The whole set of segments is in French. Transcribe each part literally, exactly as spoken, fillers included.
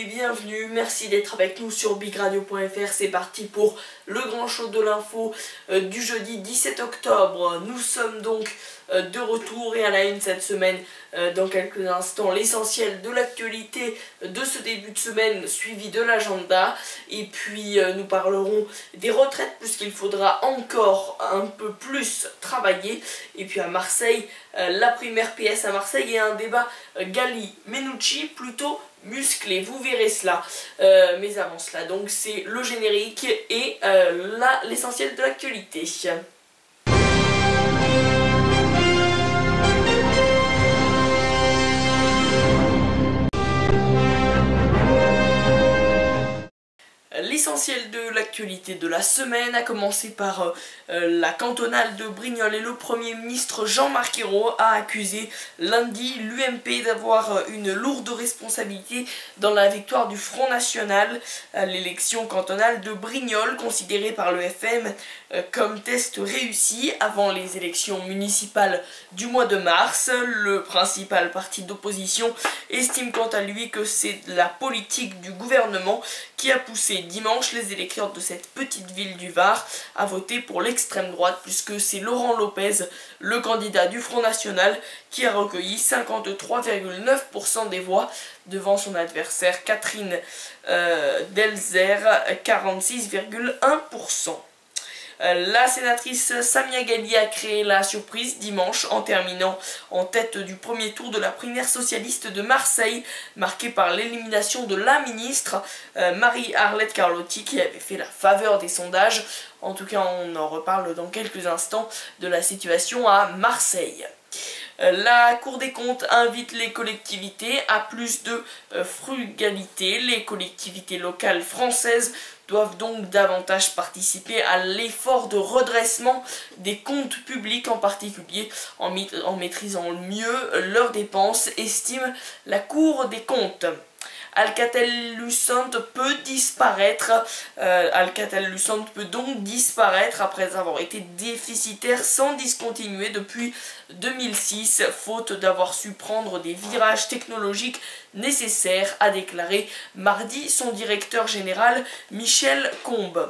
et bienvenue, merci d'être avec nous sur big radio point f r. C'est parti pour le grand show de l'info euh, du jeudi dix-sept octobre. Nous sommes donc euh, de retour et à la une cette semaine, euh, dans quelques instants, l'essentiel de l'actualité de ce début de semaine suivi de l'agenda. Et puis euh, nous parlerons des retraites puisqu'il faudra encore un peu plus travailler. Et puis à Marseille, euh, la primaire P S à Marseille et un débat euh, Galli-Menucci plutôt musclé, vous verrez cela. Euh, mais avant cela, donc c'est le générique et euh, là l'essentiel de l'actualité. L'essentiel de l'actualité de la semaine a commencé par euh, la cantonale de Brignoles et le Premier ministre Jean-Marc Ayrault a accusé lundi l'U M P d'avoir une lourde responsabilité dans la victoire du Front National à l'élection cantonale de Brignoles, considérée par le F M euh, comme test réussi avant les élections municipales du mois de mars. Le principal parti d'opposition estime quant à lui que c'est la politique du gouvernement qui a poussé dimanche les électeurs de cette petite ville du Var à voter pour l'extrême droite, puisque c'est Laurent Lopez, le candidat du Front National, qui a recueilli cinquante-trois virgule neuf pour cent des voix devant son adversaire Catherine euh, Delzer, quarante-six virgule un pour cent. La sénatrice Samia Ghali a créé la surprise dimanche en terminant en tête du premier tour de la primaire socialiste de Marseille, marquée par l'élimination de la ministre euh, Marie-Arlette Carlotti, qui avait fait la faveur des sondages. En tout cas, on en reparle dans quelques instants de la situation à Marseille. La Cour des comptes invite les collectivités à plus de frugalité. Les collectivités locales françaises doivent donc davantage participer à l'effort de redressement des comptes publics, en particulier en, en maîtrisant mieux leurs dépenses, estime la Cour des comptes. Alcatel-Lucent peut disparaître. Euh, Alcatel-Lucent peut donc disparaître après avoir été déficitaire sans discontinuer depuis deux mille six, faute d'avoir su prendre des virages technologiques nécessaires, a déclaré mardi son directeur général Michel Combes.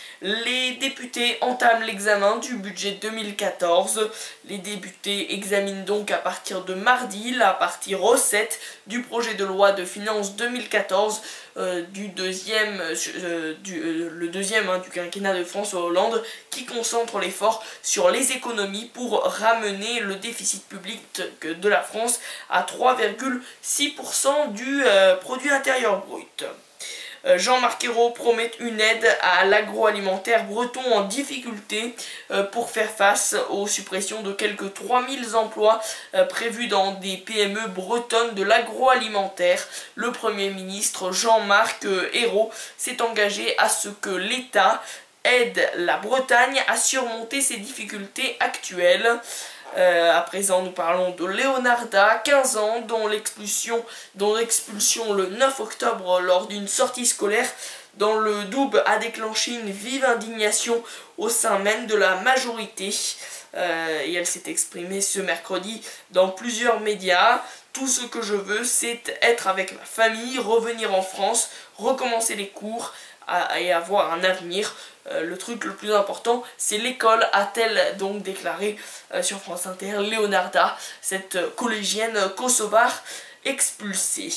Les députés entament l'examen du budget deux mille quatorze. Les députés examinent donc à partir de mardi la partie recettes du projet de loi de finances deux mille quatorze, euh, du deuxième, euh, du, euh, le deuxième hein, du quinquennat de François Hollande, qui concentre l'effort sur les économies pour ramener le déficit public de la France à trois virgule six pour cent du euh, produit intérieur brut. Jean-Marc Ayrault promet une aide à l'agroalimentaire breton en difficulté pour faire face aux suppressions de quelques trois mille emplois prévus dans des P M E bretonnes de l'agroalimentaire. Le Premier ministre Jean-Marc Ayrault s'est engagé à ce que l'État aide la Bretagne à surmonter ses difficultés actuelles. Euh, à présent, nous parlons de Leonarda, quinze ans, dont l'expulsion dont l'expulsion le neuf octobre lors d'une sortie scolaire dans le Doubs a déclenché une vive indignation au sein même de la majorité. Euh, et elle s'est exprimée ce mercredi dans plusieurs médias. Tout ce que je veux, c'est être avec ma famille, revenir en France, recommencer les cours et avoir un avenir. Euh, le truc le plus important, c'est l'école, a-t-elle donc déclaré euh, sur France Inter Leonarda, cette euh, collégienne kosovare expulsée.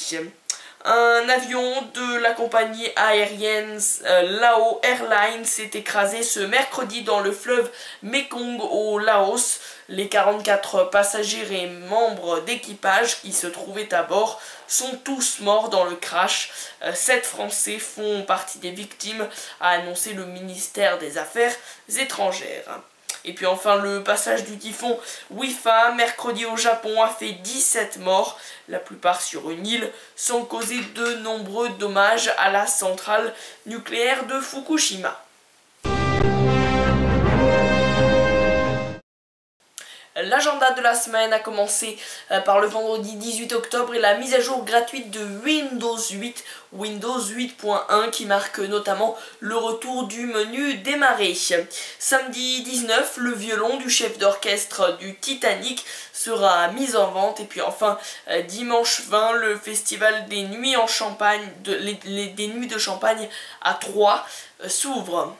Un avion de la compagnie aérienne euh, Lao Airlines s'est écrasé ce mercredi dans le fleuve Mekong au Laos. Les quarante-quatre passagers et membres d'équipage qui se trouvaient à bord sont tous morts dans le crash. Euh, sept Français font partie des victimes, a annoncé le ministère des Affaires étrangères. Et puis enfin, le passage du typhon Wifa mercredi au Japon a fait dix-sept morts, la plupart sur une île, sans causer de nombreux dommages à la centrale nucléaire de Fukushima. L'agenda de la semaine a commencé euh, par le vendredi dix-huit octobre et la mise à jour gratuite de Windows huit, Windows huit point un, qui marque notamment le retour du menu démarrer. Samedi dix-neuf, le violon du chef d'orchestre du Titanic sera mis en vente. Et puis enfin, euh, dimanche vingt, le festival des nuits en Champagne, de, les, les, des nuits de Champagne à Troyes euh, s'ouvre.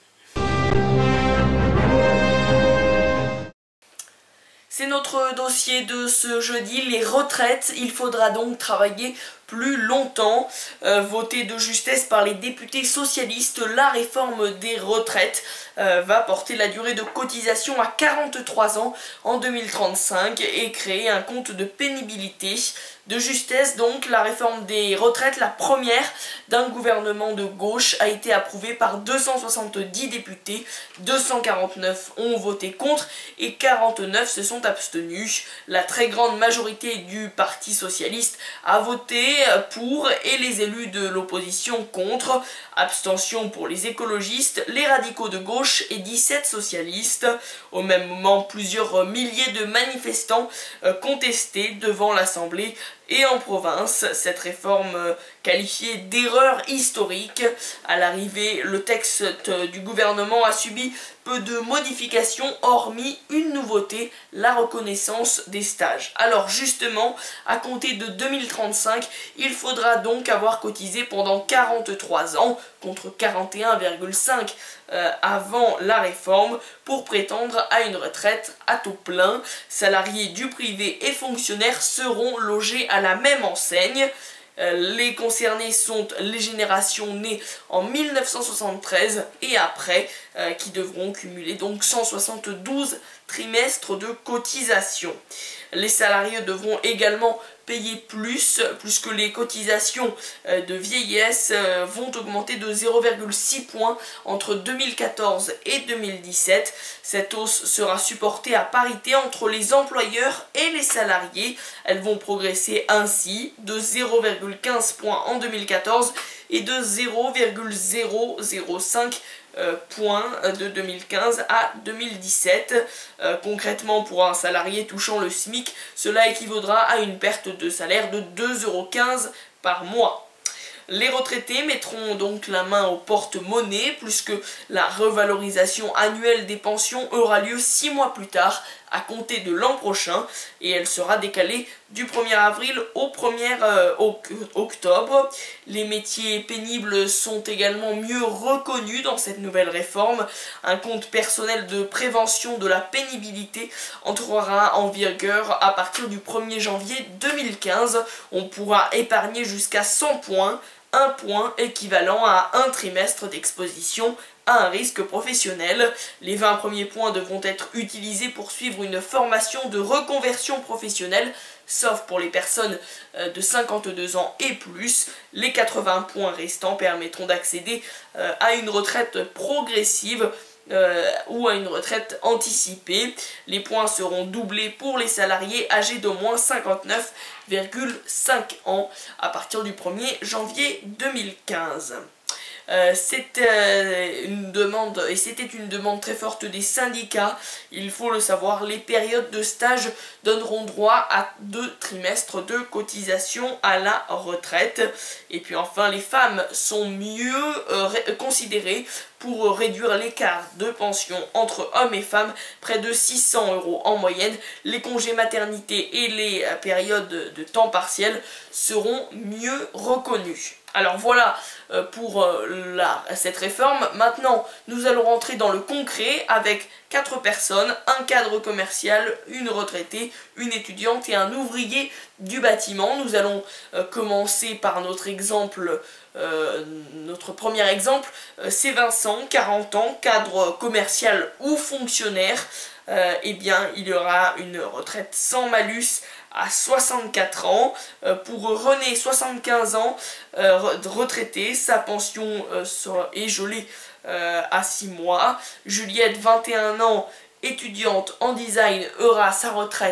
C'est notre dossier de ce jeudi, les retraites. Il faudra donc travailler plus longtemps. Euh, votée de justesse par les députés socialistes, la réforme des retraites euh, va porter la durée de cotisation à quarante-trois ans en deux mille trente-cinq et créer un compte de pénibilité. De justesse donc, la réforme des retraites, la première d'un gouvernement de gauche, a été approuvée par deux cent soixante-dix députés, deux cent quarante-neuf ont voté contre et quarante-neuf se sont abstenus. La très grande majorité du Parti socialiste a voté pour et les élus de l'opposition contre. Abstention pour les écologistes, les radicaux de gauche et dix-sept socialistes. Au même moment, plusieurs milliers de manifestants contestaient devant l'Assemblée et en province. Cette réforme qualifiée d'erreur historique. À l'arrivée, le texte du gouvernement a subi peu de modifications, hormis une nouveauté, la reconnaissance des stages. Alors justement, à compter de deux mille trente-cinq, il faudra donc avoir cotisé pendant quarante-trois ans, contre quarante et un virgule cinq euh, avant la réforme, pour prétendre à une retraite à taux plein. Salariés du privé et fonctionnaires seront logés à la même enseigne. Euh, les concernés sont les générations nées en mille neuf cent soixante-treize et après, euh, qui devront cumuler donc cent soixante-douze trimestres de cotisation. Les salariés devront également payer plus, puisque les cotisations euh, de vieillesse euh, vont augmenter de zéro virgule six points entre deux mille quatorze et deux mille dix-sept. Cette hausse sera supportée à parité entre les employeurs et les salariés. Elles vont progresser ainsi de zéro virgule quinze points en deux mille quatorze et de zéro virgule zéro zéro cinq Euh, points de deux mille quinze à deux mille dix-sept. Euh, concrètement, pour un salarié touchant le SMIC, cela équivaudra à une perte de salaire de deux euros quinze par mois. Les retraités mettront donc la main au porte-monnaie, puisque la revalorisation annuelle des pensions aura lieu six mois plus tard, à compter de l'an prochain, et elle sera décalée du premier avril au premier euh, octobre. Les métiers pénibles sont également mieux reconnus dans cette nouvelle réforme. Un compte personnel de prévention de la pénibilité entrera en vigueur à partir du premier janvier deux mille quinze. On pourra épargner jusqu'à cent points, un point équivalent à un trimestre d'exposition à un risque professionnel. Les vingt premiers points devront être utilisés pour suivre une formation de reconversion professionnelle, sauf pour les personnes de cinquante-deux ans et plus. Les quatre-vingts points restants permettront d'accéder à une retraite progressive Euh, ou à une retraite anticipée. Les points seront doublés pour les salariés âgés d'au moins cinquante-neuf virgule cinq ans à partir du premier janvier deux mille quinze. Euh, c'était euh, une demande, et c'était une demande très forte des syndicats, il faut le savoir. Les périodes de stage donneront droit à deux trimestres de cotisation à la retraite. Et puis enfin, les femmes sont mieux euh, considérées pour réduire l'écart de pension entre hommes et femmes, près de six cents euros en moyenne. Les congés maternité et les euh, périodes de temps partiel seront mieux reconnus. Alors voilà euh, pour euh, la, cette réforme. Maintenant, nous allons rentrer dans le concret avec quatre personnes, un cadre commercial, une retraitée, une étudiante et un ouvrier du bâtiment. Nous allons euh, commencer par notre exemple, euh, notre premier exemple. Euh, c'est Vincent, quarante ans, cadre commercial ou fonctionnaire. Euh, eh bien, il y aura une retraite sans malus à soixante-quatre ans. Euh, pour René, soixante-quinze ans, euh, retraité, sa pension euh, sera, est gelée euh, à six mois. Juliette, vingt et un ans, étudiante en design, aura sa retraite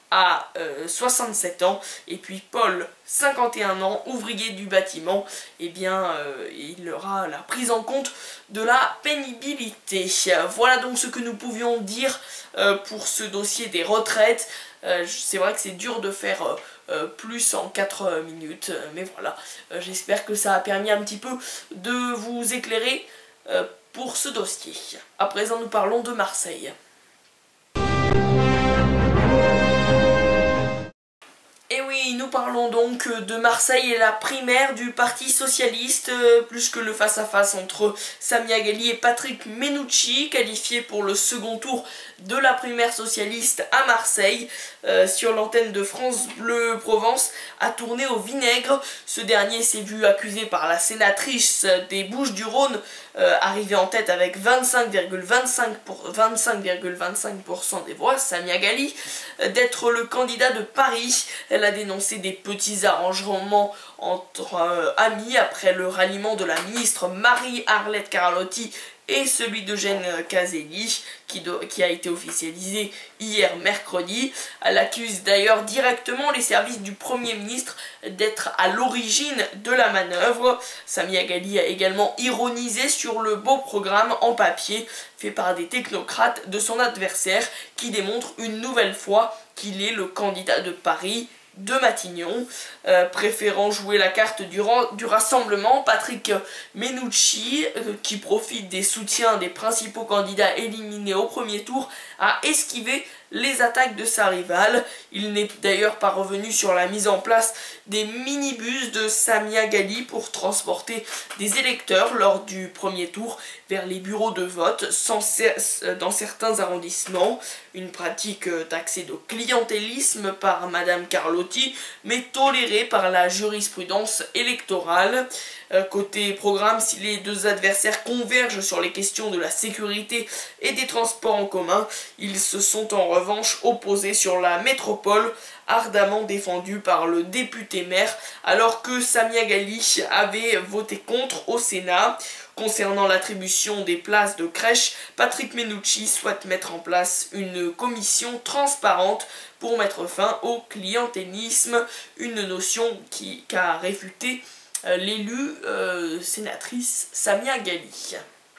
a euh, soixante-sept ans, et puis Paul, cinquante et un ans, ouvrier du bâtiment, et bien euh, il aura la prise en compte de la pénibilité. Voilà donc ce que nous pouvions dire euh, pour ce dossier des retraites. Euh, c'est vrai que c'est dur de faire euh, euh, plus en quatre minutes, euh, mais voilà, euh, j'espère que ça a permis un petit peu de vous éclairer euh, pour ce dossier. À présent, nous parlons de Marseille. Et oui, nous parlons donc de Marseille et la primaire du Parti Socialiste, euh, plus que le face-à-face entre Samia Ghali et Patrick Mennucci, qualifié pour le second tour de la primaire socialiste à Marseille, euh, sur l'antenne de France Bleu Provence, a tourné au vinaigre. Ce dernier s'est vu accusé par la sénatrice des Bouches-du-Rhône, euh, arrivée en tête avec vingt-cinq virgule vingt-cinq pour cent des voix, Samia Ghali, euh, d'être le candidat de Paris. Elle a dénoncé des petits arrangements entre euh, amis après le ralliement de la ministre Marie-Arlette Carlotti et celui d'Eugène Caselli, qui, qui a été officialisé hier mercredi. Elle accuse d'ailleurs directement les services du Premier ministre d'être à l'origine de la manœuvre. Samia Ghali a également ironisé sur le beau programme en papier fait par des technocrates de son adversaire, qui démontre une nouvelle fois qu'il est le candidat de Paris de Matignon. Euh, préférant jouer la carte du, du rassemblement, Patrick Mennucci, euh, qui profite des soutiens des principaux candidats éliminés au premier tour, a esquivé les attaques de sa rivale. Il n'est d'ailleurs pas revenu sur la mise en place des minibus de Samia Ghali pour transporter des électeurs lors du premier tour vers les bureaux de vote sans cesse dans certains arrondissements. Une pratique taxée de clientélisme par Madame Carlotti, mais tolérée par la jurisprudence électorale. Euh, côté programme, si les deux adversaires convergent sur les questions de la sécurité et des transports en commun, ils se sont en revanche opposés sur la métropole, ardemment défendue par le député maire, alors que Samia Ghali avait voté contre au Sénat. Concernant l'attribution des places de crèche, Patrick Mennucci souhaite mettre en place une commission transparente pour mettre fin au clientélisme, une notion qui qu'a réfuté euh, l'élue euh, sénatrice Samia Ghali.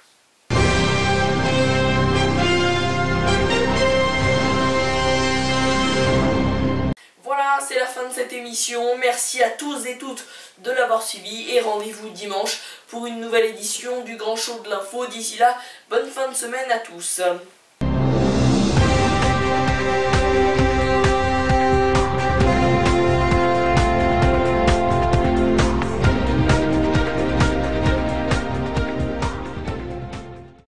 Voilà, c'est la fin de cette émission. Merci à tous et toutes de l'avoir suivi et rendez-vous dimanche pour une nouvelle édition du Grand Show de l'Info. D'ici là, bonne fin de semaine à tous.